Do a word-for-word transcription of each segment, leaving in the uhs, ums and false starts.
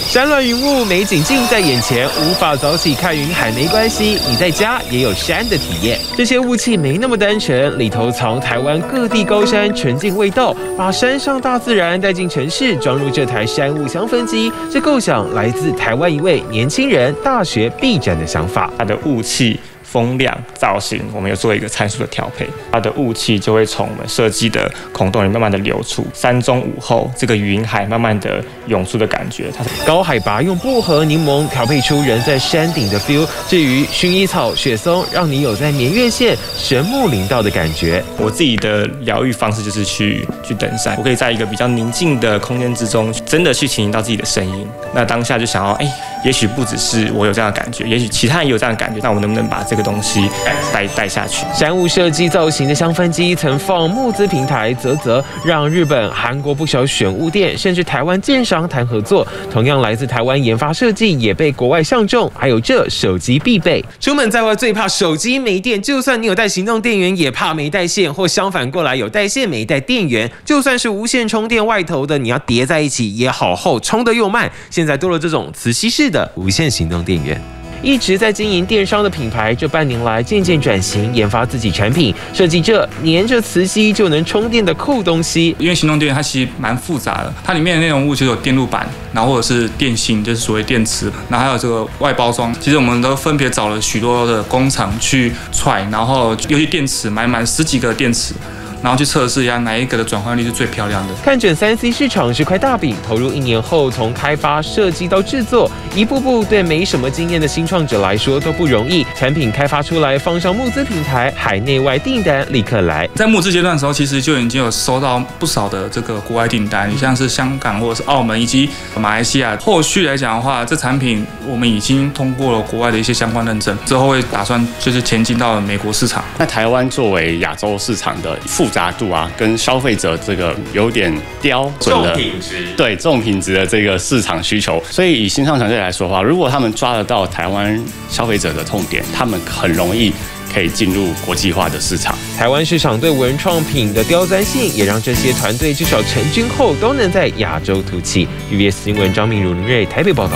山峦云雾，美景近在眼前，无法早起看云海没关系，你在家也有山的体验。这些雾气没那么单纯，里头藏台湾各地高山纯净味道，把山上大自然带进城市，装入这台山雾香氛机。这构想来自台湾一位年轻人大学毕展的想法。 它的雾气、风量、造型，我们有做一个参数的调配，它的雾气就会从我们设计的孔洞里慢慢的流出，山中午后这个云海慢慢的涌出的感觉。它是高海拔用薄荷柠檬调配出人在山顶的 feel， 至于薰衣草、雪松，让你有在绵月线神木林道的感觉。 我自己的疗愈方式就是去去登山，我可以在一个比较宁静的空间之中，真的去倾听到自己的声音。那当下就想要，哎，也许不只是我有这样的感觉，也许其他人也有这样的感觉，那我能不能把这个东西带带下去？ 山雾设计造型的香氛机曾放募资平台啧啧，让日本、韩国不少选物店，甚至台湾建商谈合作。同样来自台湾研发设计，也被国外相中。还有这手机必备，出门在外最怕手机没电，就算你有带行动电源，也怕没带线，或相反过来有带线没带电源。就算是无线充电外头的，你要叠在一起也好厚，充得又慢。现在多了这种磁吸式的无线行动电源。一直在经营电商的品牌，这半年来渐渐转型，研发自己产品，设计这粘着磁吸就能充电的酷东西。 因为行动电源它其实蛮复杂的，它里面的内容物就有电路板，然后或者是电芯，就是所谓电池，然后还有这个外包装。其实我们都分别找了许多的工厂去踹，然后尤其电池买满十几个电池。然后去测试一下哪一个的转换率是最漂亮的。 看准三 C 市场是块大饼，投入一年后，从开发、设计到制作，一步步对没什么经验的新创者来说都不容易。产品开发出来，放上募资平台，海内外订单立刻来。 在募资阶段的时候，其实就已经有收到不少的这个国外订单，像是香港或者是澳门以及马来西亚。后续来讲的话，这产品我们已经通过了国外的一些相关认证，之后会打算就是前进到美国市场。 那台湾作为亚洲市场的复杂度啊，跟消费者这个有点标准的重品质， 对重品质的这个市场需求，所以以新创团队来说的话，如果他们抓得到台湾消费者的痛点，他们很容易可以进入国际化的市场。 台湾市场对文创品的刁钻性，也让这些团队至少成军后都能在亚洲突起。U B S 新闻张明如、林瑞台北报道。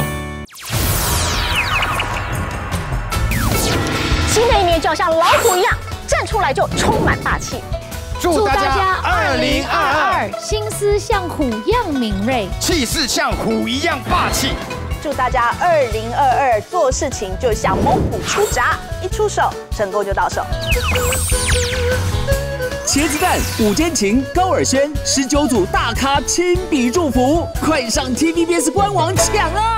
新的一年就要像老虎一样站出来，就充满霸气。 祝大家二零二二心思像虎一样敏锐， 气势像虎一样霸气。 祝大家二零二二做事情就像猛虎出闸，一出手成功就到手。 茄子蛋、五间情、高尔宣十九组大咖亲笔祝福，快上 T V B S 官网抢啊！